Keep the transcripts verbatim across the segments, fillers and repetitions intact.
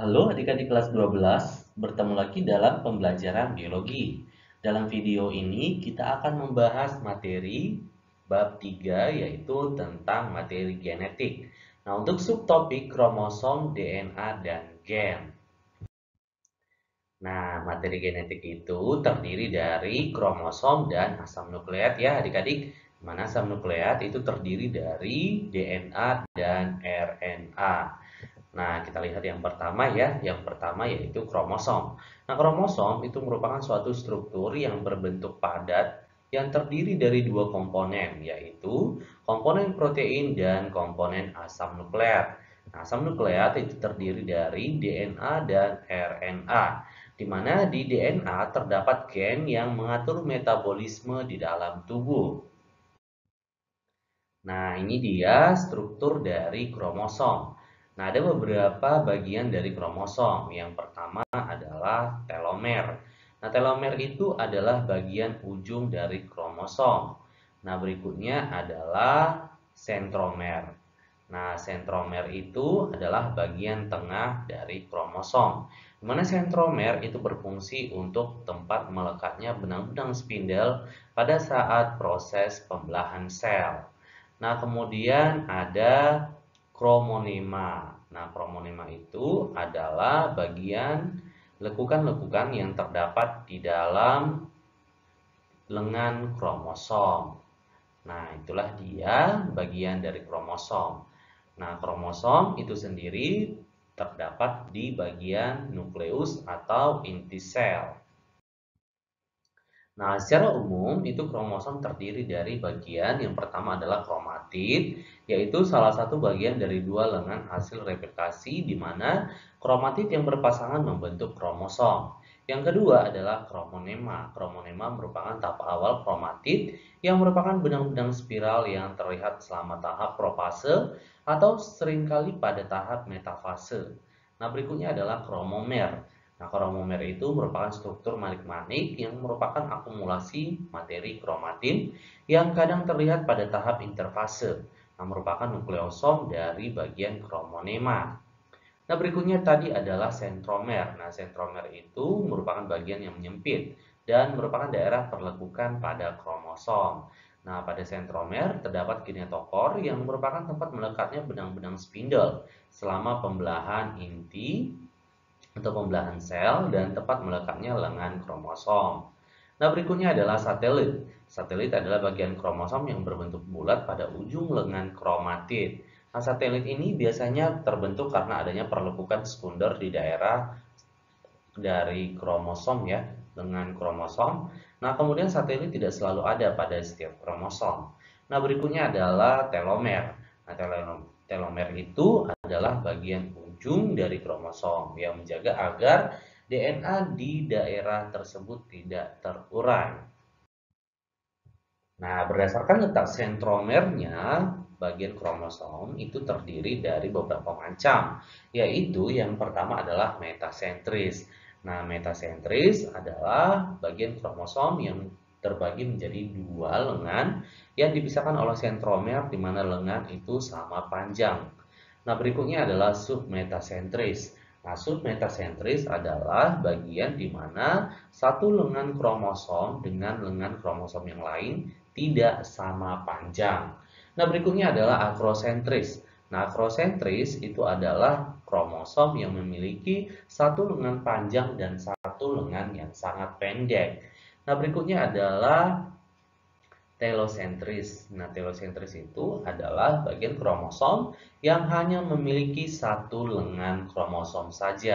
Halo adik-adik kelas dua belas, bertemu lagi dalam pembelajaran biologi. Dalam video ini kita akan membahas materi bab tiga yaitu tentang materi genetik. Nah, untuk subtopik kromosom, D N A, dan gen. Nah, materi genetik itu terdiri dari kromosom dan asam nukleat ya adik-adik. Mana asam nukleat itu terdiri dari D N A dan R N A. Nah, kita lihat yang pertama ya. Yang pertama yaitu kromosom. Nah, kromosom itu merupakan suatu struktur yang berbentuk padat yang terdiri dari dua komponen, yaitu komponen protein dan komponen asam nukleat. Nah, asam nukleat itu terdiri dari D N A dan R N A, di mana di D N A terdapat gen yang mengatur metabolisme di dalam tubuh. Nah, ini dia struktur dari kromosom. Nah, ada beberapa bagian dari kromosom. Yang pertama adalah telomer. Nah, telomer itu adalah bagian ujung dari kromosom. Nah, berikutnya adalah sentromer. Nah, sentromer itu adalah bagian tengah dari kromosom. Di mana sentromer itu berfungsi untuk tempat melekatnya benang-benang spindel pada saat proses pembelahan sel. Nah, kemudian ada kromonema. Nah, kromonema itu adalah bagian lekukan-lekukan yang terdapat di dalam lengan kromosom. Nah, itulah dia bagian dari kromosom. Nah, kromosom itu sendiri terdapat di bagian nukleus atau inti sel. Nah, secara umum itu kromosom terdiri dari bagian yang pertama adalah kromatid, yaitu salah satu bagian dari dua lengan hasil replikasi di mana kromatid yang berpasangan membentuk kromosom. Yang kedua adalah kromonema. Kromonema merupakan tahap awal kromatid yang merupakan benang-benang spiral yang terlihat selama tahap profase atau seringkali pada tahap metafase. Nah, berikutnya adalah kromomer. Nah, kromomer itu merupakan struktur manik-manik yang merupakan akumulasi materi kromatin yang kadang terlihat pada tahap interfase. Nah, merupakan nukleosom dari bagian kromonema. Nah, berikutnya tadi adalah sentromer. Nah, sentromer itu merupakan bagian yang menyempit dan merupakan daerah perlekukan pada kromosom. Nah, pada sentromer terdapat kinetokor yang merupakan tempat melekatnya benang-benang spindel selama pembelahan inti atau pembelahan sel dan tempat melekatnya lengan kromosom. Nah, berikutnya adalah satelit. Satelit adalah bagian kromosom yang berbentuk bulat pada ujung lengan kromatid. Nah, satelit ini biasanya terbentuk karena adanya perlekukan sekunder di daerah dari kromosom ya, lengan kromosom. Nah, kemudian satelit tidak selalu ada pada setiap kromosom. Nah, berikutnya adalah telomer. Nah, telomer itu adalah bagian ujung dari kromosom yang menjaga agar D N A di daerah tersebut tidak terurai. Nah, berdasarkan letak sentromernya, bagian kromosom itu terdiri dari beberapa macam, yaitu yang pertama adalah metasentris. Nah, metasentris adalah bagian kromosom yang terbagi menjadi dua lengan yang dipisahkan oleh sentromer di mana lengan itu sama panjang. Nah, berikutnya adalah submetasentris. Nah, submetasentris adalah bagian di mana satu lengan kromosom dengan lengan kromosom yang lain tidak sama panjang. Nah, berikutnya adalah akrosentris. Nah, akrosentris itu adalah kromosom yang memiliki satu lengan panjang dan satu lengan yang sangat pendek. Nah, berikutnya adalah telosentris. Nah, telosentris itu adalah bagian kromosom yang hanya memiliki satu lengan kromosom saja.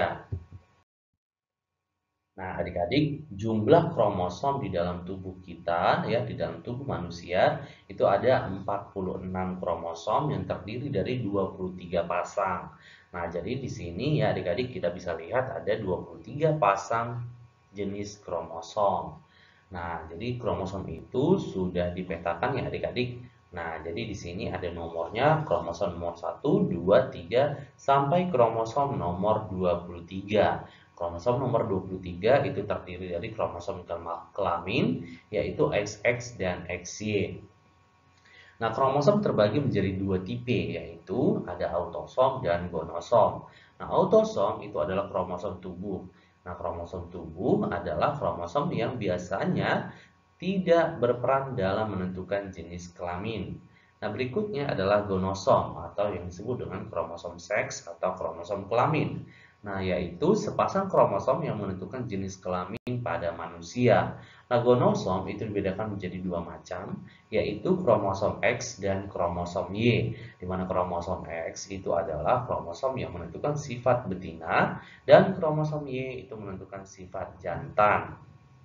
Nah, adik-adik, jumlah kromosom di dalam tubuh kita ya, di dalam tubuh manusia itu ada empat puluh enam kromosom yang terdiri dari dua puluh tiga pasang. Nah, jadi di sini ya adik-adik kita bisa lihat ada dua puluh tiga pasang jenis kromosom. Nah, jadi kromosom itu sudah dipetakan ya adik-adik. Nah, jadi di sini ada nomornya kromosom nomor satu, dua, tiga sampai kromosom nomor dua puluh tiga. Kromosom nomor dua puluh tiga itu terdiri dari kromosom kelamin yaitu X X dan X Y. Nah, kromosom terbagi menjadi dua tipe, yaitu ada autosom dan gonosom. Nah, autosom itu adalah kromosom tubuh. Nah, kromosom tubuh adalah kromosom yang biasanya tidak berperan dalam menentukan jenis kelamin. Nah, berikutnya adalah gonosom atau yang disebut dengan kromosom seks atau kromosom kelamin. Nah, yaitu sepasang kromosom yang menentukan jenis kelamin pada manusia. Nah, gonosom itu dibedakan menjadi dua macam, yaitu kromosom X dan kromosom Y. Di mana kromosom X itu adalah kromosom yang menentukan sifat betina dan kromosom Y itu menentukan sifat jantan.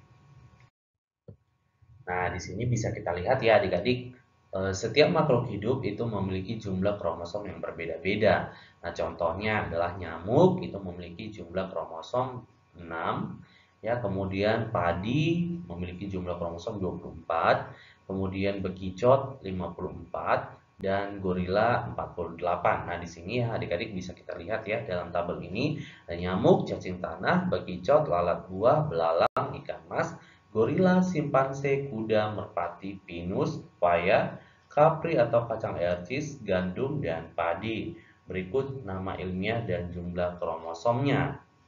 Nah, di sini bisa kita lihat ya adik-adik, eh, setiap makhluk hidup itu memiliki jumlah kromosom yang berbeda-beda. Nah, contohnya adalah nyamuk itu memiliki jumlah kromosom enam, ya, kemudian padi memiliki jumlah kromosom dua puluh empat, kemudian bekicot lima puluh empat, dan gorila empat puluh delapan. Nah, di sini ya adik-adik bisa kita lihat ya dalam tabel ini, ada nyamuk, cacing tanah, bekicot, lalat buah, belalang, ikan mas, gorila, simpanse, kuda, merpati, pinus, paya, kapri atau kacang aercis, gandum, dan padi. Berikut nama ilmiah dan jumlah kromosomnya.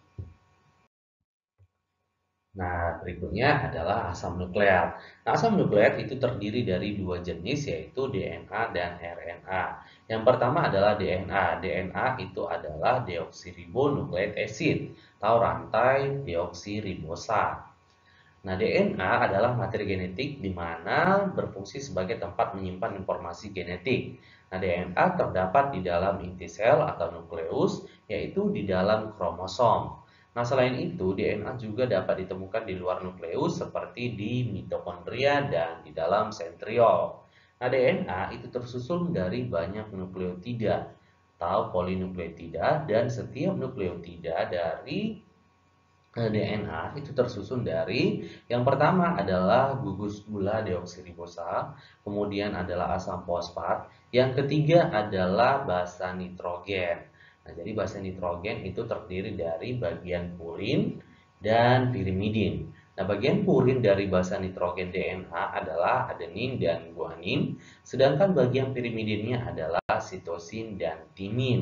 Nah, berikutnya adalah asam nukleat. Nah, asam nukleat itu terdiri dari dua jenis, yaitu D N A dan R N A. Yang pertama adalah D N A. D N A itu adalah deoksiribonukleik acid atau rantai deoksiribosa. Nah, D N A adalah materi genetik di mana berfungsi sebagai tempat menyimpan informasi genetik. Nah, D N A terdapat di dalam inti sel atau nukleus, yaitu di dalam kromosom. Nah, selain itu, D N A juga dapat ditemukan di luar nukleus seperti di mitokondria dan di dalam sentriol. Nah, D N A itu tersusun dari banyak nukleotida atau polinukleotida dan setiap nukleotida dari D N A itu tersusun dari yang pertama adalah gugus gula deoksiribosa, kemudian adalah asam fosfat, yang ketiga adalah basa nitrogen. Nah, jadi basa nitrogen itu terdiri dari bagian purin dan pirimidin. Nah, bagian purin dari basa nitrogen D N A adalah adenin dan guanin, sedangkan bagian pirimidinnya adalah sitosin dan timin.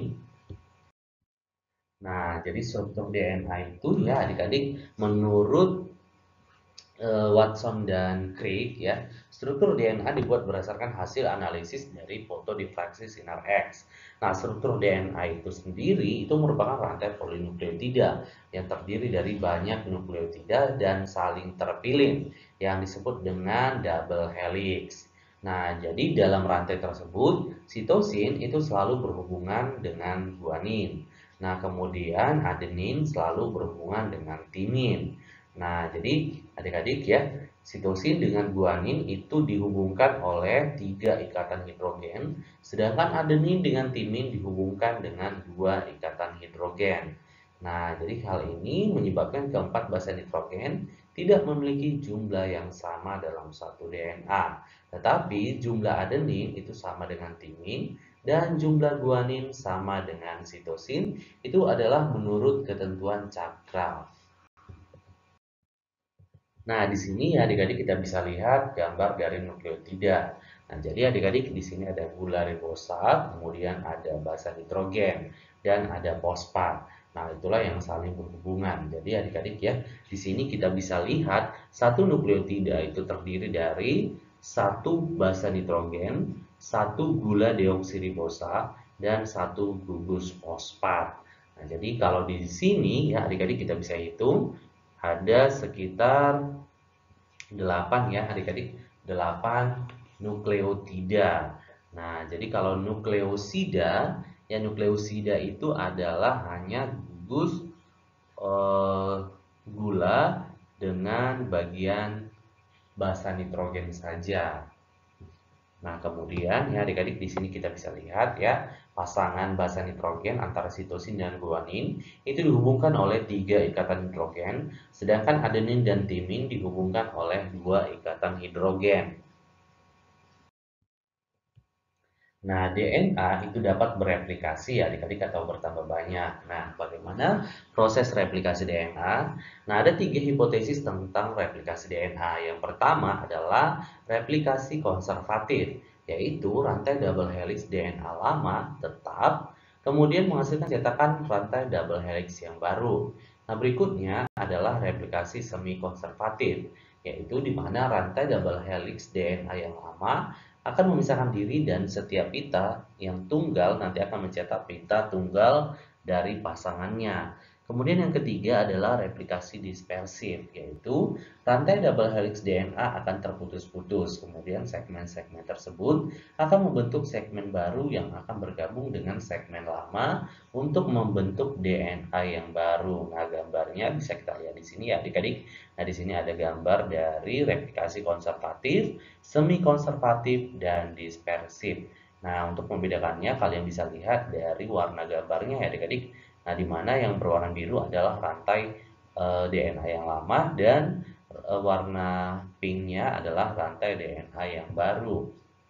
Nah, jadi struktur D N A itu ya adik-adik menurut eh, Watson dan Crick ya, struktur D N A dibuat berdasarkan hasil analisis dari foto difraksi sinar X. Nah, struktur D N A itu sendiri itu merupakan rantai polinukleotida yang terdiri dari banyak nukleotida dan saling terpilin yang disebut dengan double helix. Nah, jadi dalam rantai tersebut, sitosin itu selalu berhubungan dengan guanin. Nah, kemudian adenin selalu berhubungan dengan timin. Nah, jadi adik-adik ya, sitosin dengan guanin itu dihubungkan oleh tiga ikatan hidrogen, sedangkan adenin dengan timin dihubungkan dengan dua ikatan hidrogen. Nah, jadi hal ini menyebabkan keempat basa nitrogen tidak memiliki jumlah yang sama dalam satu D N A. Tetapi jumlah adenin itu sama dengan timin dan jumlah guanin sama dengan sitosin itu adalah menurut ketentuan Chakra. Nah, di sini ya adik-adik kita bisa lihat gambar dari nukleotida. Nah, jadi adik-adik di sini ada gula ribosa, kemudian ada basa nitrogen, dan ada fosfat. Nah, itulah yang saling berhubungan. Jadi adik-adik ya, di sini kita bisa lihat satu nukleotida itu terdiri dari satu basa nitrogen, satu gula deoksiribosa, dan satu gugus fosfat. Nah, jadi kalau di sini ya adik-adik kita bisa hitung ada sekitar delapan ya adik-adik, delapan nukleotida. Nah, jadi kalau nukleosida, ya nukleosida itu adalah hanya gugus eh, gula dengan bagian basa nitrogen saja. Nah, kemudian ya adik-adik di sini kita bisa lihat ya, pasangan basa nitrogen antara sitosin dan guanin itu dihubungkan oleh tiga ikatan hidrogen, sedangkan adenin dan timin dihubungkan oleh dua ikatan hidrogen. Nah, D N A itu dapat bereplikasi ya adik-adik atau bertambah banyak. Nah, bagaimana proses replikasi D N A? Nah, ada tiga hipotesis tentang replikasi D N A. Yang pertama adalah replikasi konservatif, yaitu rantai double helix D N A lama tetap kemudian menghasilkan cetakan rantai double helix yang baru. Nah, berikutnya adalah replikasi semi konservatif, yaitu di mana rantai double helix D N A yang lama akan memisahkan diri dan setiap pita yang tunggal nanti akan mencetak pita tunggal dari pasangannya. Kemudian yang ketiga adalah replikasi dispersif, yaitu rantai double helix D N A akan terputus-putus. Kemudian segmen-segmen tersebut akan membentuk segmen baru yang akan bergabung dengan segmen lama untuk membentuk D N A yang baru. Nah, gambarnya bisa kita lihat di sini ya, adik-adik. Nah, di sini ada gambar dari replikasi konservatif, semi konservatif, dan dispersif. Nah, untuk membedakannya kalian bisa lihat dari warna gambarnya ya, adik-adik. Nah, di mana yang berwarna biru adalah rantai e, D N A yang lama dan e, warna pinknya adalah rantai D N A yang baru.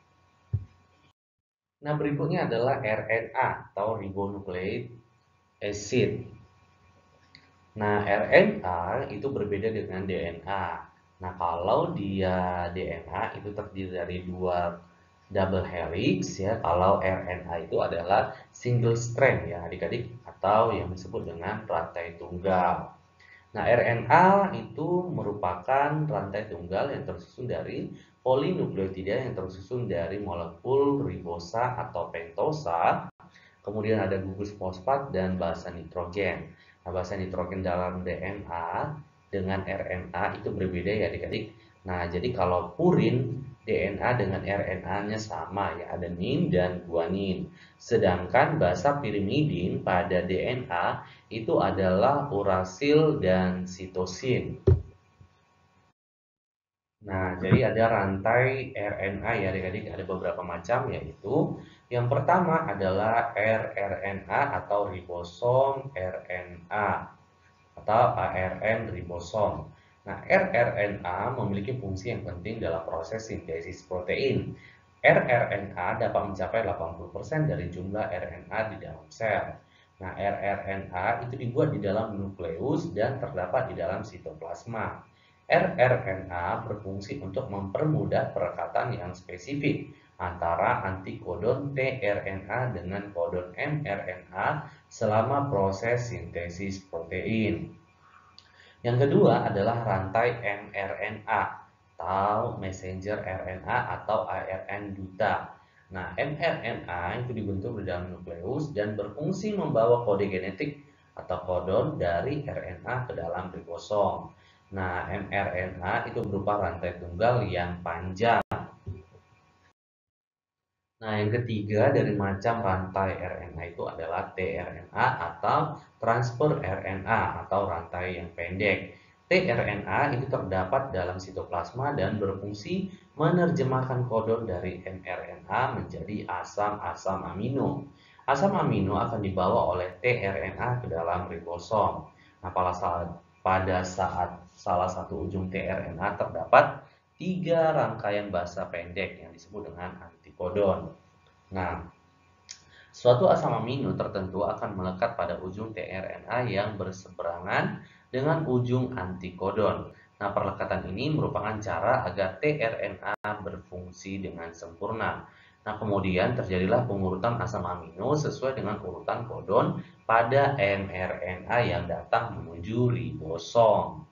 Nah, berikutnya adalah R N A atau ribonucleic acid. Nah, R N A itu berbeda dengan D N A. Nah, kalau dia D N A itu terdiri dari dua double helix ya. Kalau R N A itu adalah single strand ya, adik-adik, atau yang disebut dengan rantai tunggal. Nah, R N A itu merupakan rantai tunggal yang tersusun dari polinukleotida yang tersusun dari molekul ribosa atau pentosa. Kemudian ada gugus fosfat dan basa nitrogen. Nah, basa nitrogen dalam D N A dengan R N A itu berbeda ya adik-adik. Nah, jadi kalau purin D N A dengan R N A-nya sama ya, adenin dan guanin. Sedangkan basa pirimidin pada D N A itu adalah urasil dan sitosin. Nah, jadi ada rantai R N A ya adik-adik, ada beberapa macam, yaitu yang pertama adalah rRNA atau ribosom R N A atau A R N ribosom. Nah, rRNA memiliki fungsi yang penting dalam proses sintesis protein. rRNA dapat mencapai delapan puluh persen dari jumlah R N A di dalam sel. Nah, rRNA itu dibuat di dalam nukleus dan terdapat di dalam sitoplasma. rRNA berfungsi untuk mempermudah perekatan yang spesifik antara antikodon tRNA dengan kodon mRNA selama proses sintesis protein. Yang kedua adalah rantai mRNA atau messenger R N A atau A R N duta. Nah, mRNA itu dibentuk di dalam nukleus dan berfungsi membawa kode genetik atau kodon dari R N A ke dalam ribosom. Nah, mRNA itu berupa rantai tunggal yang panjang. Nah, yang ketiga dari macam rantai R N A itu adalah tRNA atau transfer R N A atau rantai yang pendek. tRNA itu terdapat dalam sitoplasma dan berfungsi menerjemahkan kodon dari mRNA menjadi asam-asam amino. Asam amino akan dibawa oleh tRNA ke dalam ribosom. Nah, pada saat pada saat salah satu ujung tRNA terdapat tiga rangkaian basa pendek yang disebut dengan antikodon. Nah, suatu asam amino tertentu akan melekat pada ujung tRNA yang berseberangan dengan ujung antikodon. Nah, perlekatan ini merupakan cara agar tRNA berfungsi dengan sempurna. Nah, kemudian terjadilah pengurutan asam amino sesuai dengan urutan kodon pada mRNA yang datang menuju ribosom.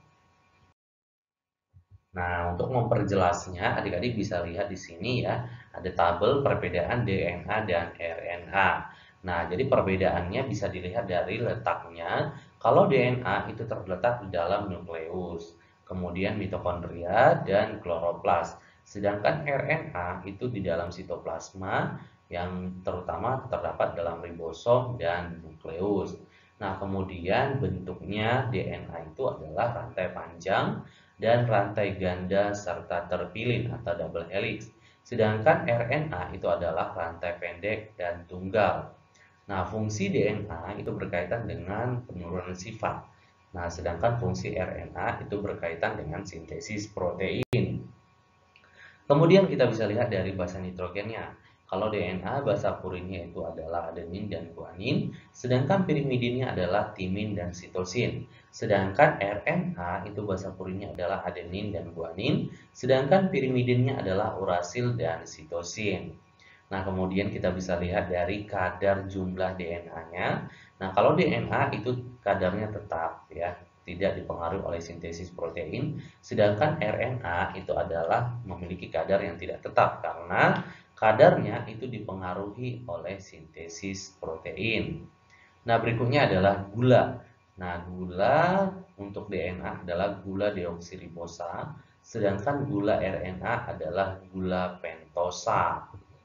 Nah, untuk memperjelasnya, adik-adik bisa lihat di sini ya, ada tabel perbedaan D N A dan R N A. Nah, jadi perbedaannya bisa dilihat dari letaknya. Kalau D N A itu terletak di dalam nukleus, kemudian mitokondria dan kloroplas. Sedangkan R N A itu di dalam sitoplasma yang terutama terdapat dalam ribosom dan nukleus. Nah, kemudian bentuknya D N A itu adalah rantai panjang dan rantai ganda serta terpilin atau double helix. Sedangkan R N A itu adalah rantai pendek dan tunggal. Nah, fungsi D N A itu berkaitan dengan penurunan sifat. Nah, sedangkan fungsi R N A itu berkaitan dengan sintesis protein. Kemudian kita bisa lihat dari basa nitrogennya. Kalau D N A basa purinnya itu adalah adenin dan guanin, sedangkan pirimidinnya adalah timin dan sitosin. Sedangkan R N A itu basa purinnya adalah adenin dan guanin, sedangkan pirimidinnya adalah urasil dan sitosin. Nah, kemudian kita bisa lihat dari kadar jumlah D N A-nya. Nah, kalau D N A itu kadarnya tetap ya, tidak dipengaruhi oleh sintesis protein, sedangkan R N A itu adalah memiliki kadar yang tidak tetap karena kadarnya itu dipengaruhi oleh sintesis protein. Nah, berikutnya adalah gula. Nah, gula untuk D N A adalah gula deoksiribosa, sedangkan gula R N A adalah gula pentosa.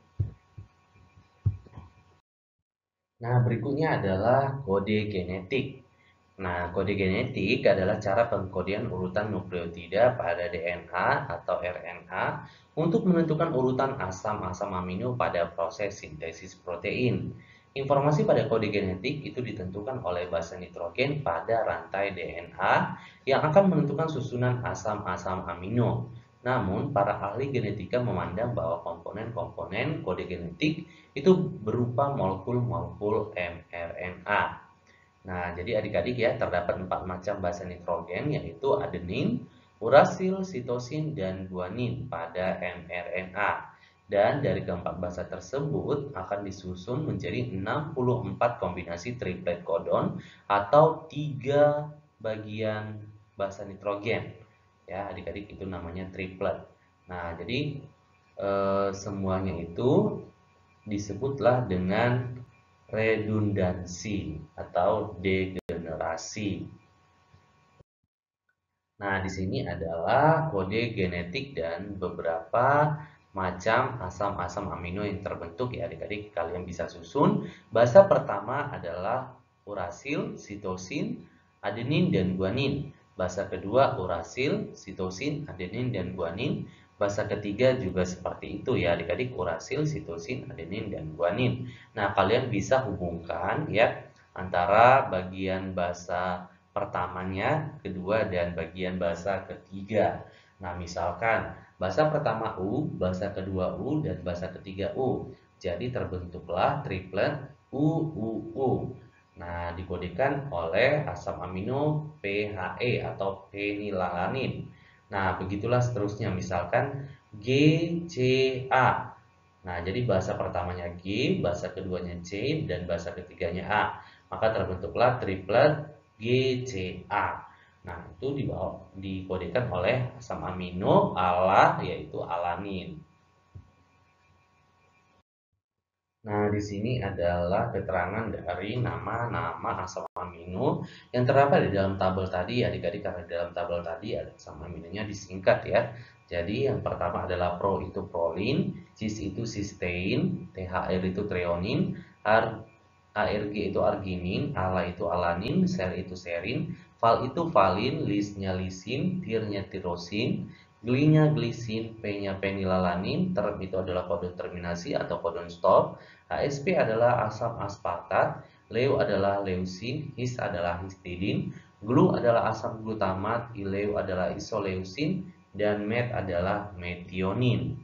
Nah, berikutnya adalah kode genetik. Nah, kode genetik adalah cara pengkodean urutan nukleotida pada D N A atau R N A untuk menentukan urutan asam-asam amino pada proses sintesis protein. Informasi pada kode genetik itu ditentukan oleh basa nitrogen pada rantai D N A yang akan menentukan susunan asam-asam amino. Namun, para ahli genetika memandang bahwa komponen-komponen kode genetik itu berupa molekul-molekul mRNA. Nah, jadi adik-adik ya, terdapat empat macam basa nitrogen, yaitu adenin, urasil, sitosin, dan guanin pada mRNA. Dan dari keempat basa tersebut akan disusun menjadi enam puluh empat kombinasi triplet codon atau tiga bagian basa nitrogen. Ya, adik-adik itu namanya triplet. Nah, jadi eh, semuanya itu disebutlah dengan redundansi atau degenerasi. Nah, di sini adalah kode genetik dan beberapa macam asam-asam amino yang terbentuk ya adik-adik, kalian bisa susun. Basa pertama adalah urasil, sitosin, adenin, dan guanin. Basa kedua urasil, sitosin, adenin, dan guanin. Basa ketiga juga seperti itu ya adik-adik, urasil, sitosin, adenin, dan guanin. Nah, kalian bisa hubungkan ya antara bagian basa pertamanya, kedua, dan bagian basa ketiga. Nah, misalkan basa pertama U, basa kedua U, dan basa ketiga U. Jadi terbentuklah triplet U U U. Nah, dikodekan oleh asam amino P H E atau penilalanin. Nah, begitulah seterusnya. Misalkan G C A. Nah, jadi bahasa pertamanya G, bahasa keduanya C, dan bahasa ketiganya A. Maka terbentuklah triplet G C A. Nah, itu dibawa, dikodekan oleh asam amino ala yaitu alanin. Nah, di sini adalah keterangan dari nama-nama asam amino yang terdapat di dalam tabel tadi. Adik-adik, karena di dalam tabel tadi ada asam aminonya disingkat ya. Jadi yang pertama adalah pro itu prolin, cis itu cysteine, T H R itu treonin, A R G itu arginin, ala itu alanin, ser itu serin, val itu valin, lisnya lisin, tirnya tirosin, glinya glisin, p-nya penilalanin, term itu adalah kodon terminasi atau kodon stop, H S P adalah asam aspartat, leu adalah leusin, his adalah histidin, glu adalah asam glutamat, ileu adalah isoleusin, dan met adalah metionin.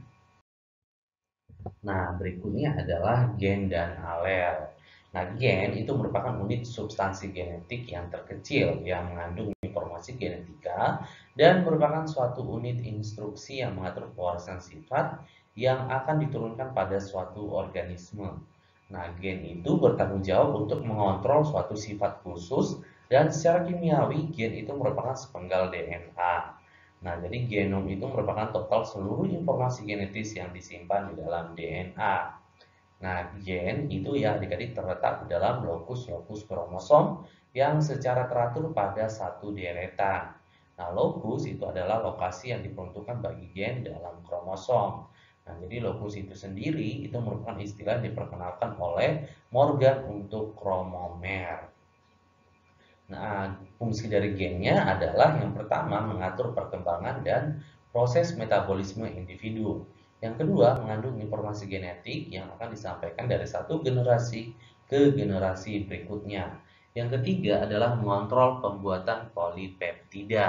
Nah, berikutnya adalah gen dan alel. Nah, gen itu merupakan unit substansi genetik yang terkecil yang mengandung informasi genetika dan merupakan suatu unit instruksi yang mengatur pewarisan sifat yang akan diturunkan pada suatu organisme. Nah, gen itu bertanggung jawab untuk mengontrol suatu sifat khusus dan secara kimiawi gen itu merupakan sepenggal D N A. Nah, jadi genom itu merupakan total seluruh informasi genetis yang disimpan di dalam D N A. Nah, gen itu ya adik-adik terletak di dalam lokus-lokus kromosom yang secara teratur pada satu deretan. Nah, lokus itu adalah lokasi yang diperuntukkan bagi gen dalam kromosom. Nah, jadi lokus itu sendiri itu merupakan istilah yang diperkenalkan oleh Morgan untuk kromomer. Nah, fungsi dari gennya adalah yang pertama mengatur perkembangan dan proses metabolisme individu. Yang kedua, mengandung informasi genetik yang akan disampaikan dari satu generasi ke generasi berikutnya. Yang ketiga adalah mengontrol pembuatan polipeptida.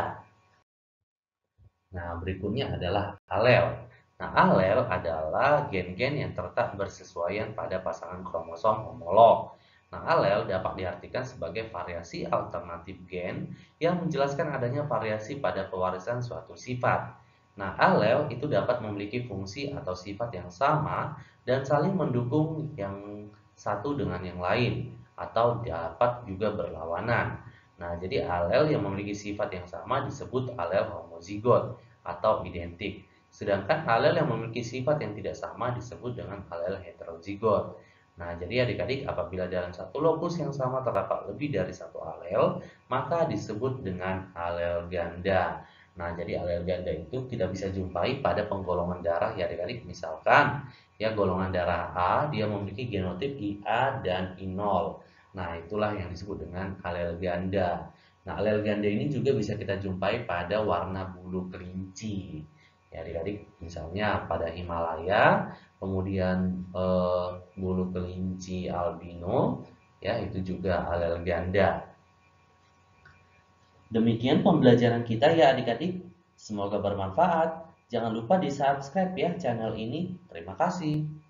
Nah, berikutnya adalah alel. Nah, alel adalah gen-gen yang terletak bersesuaian pada pasangan kromosom homolog. Nah, alel dapat diartikan sebagai variasi alternatif gen yang menjelaskan adanya variasi pada pewarisan suatu sifat. Nah, alel itu dapat memiliki fungsi atau sifat yang sama dan saling mendukung yang satu dengan yang lain, atau dapat juga berlawanan. Nah, jadi alel yang memiliki sifat yang sama disebut alel homozigot atau identik. Sedangkan alel yang memiliki sifat yang tidak sama disebut dengan alel heterozigot. Nah, jadi adik-adik apabila dalam satu lokus yang sama terdapat lebih dari satu alel, maka disebut dengan alel ganda. Nah, jadi alel ganda itu kita bisa jumpai pada penggolongan darah ya adik-adik. Misalkan ya golongan darah A dia memiliki genotip I A dan I nol. Nah, itulah yang disebut dengan alel ganda. Nah, alel ganda ini juga bisa kita jumpai pada warna bulu kelinci. Ya adik-adik, misalnya pada Himalaya, kemudian eh, bulu kelinci albino, ya itu juga alel ganda. Demikian pembelajaran kita ya adik-adik. Semoga bermanfaat. Jangan lupa di subscribe ya channel ini. Terima kasih.